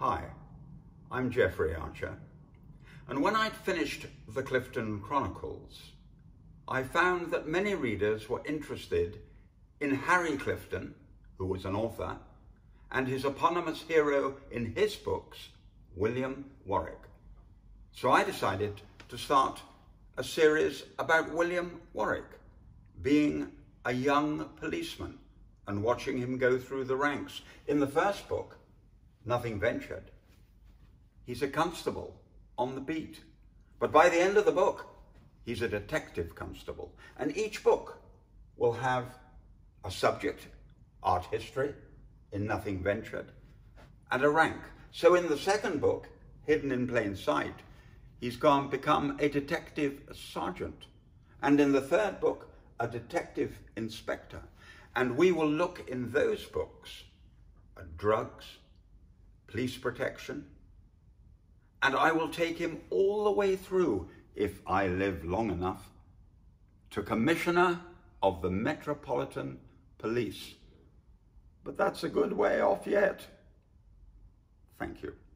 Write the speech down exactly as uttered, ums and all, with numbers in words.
Hi, I'm Jeffrey Archer, and when I'd finished the Clifton Chronicles, I found that many readers were interested in Harry Clifton, who was an author, and his eponymous hero in his books, William Warwick. So I decided to start a series about William Warwick, being a young policeman and watching him go through the ranks. In the first book, Nothing Ventured, he's a constable on the beat. But by the end of the book, he's a detective constable. And each book will have a subject, art history, in Nothing Ventured, and a rank. So in the second book, Hidden in Plain Sight, he's gone become a detective sergeant. And in the third book, a detective inspector. And we will look in those books at drugs, police protection, and I will take him all the way through, if I live long enough, to Commissioner of the Metropolitan Police. But that's a good way off yet. Thank you.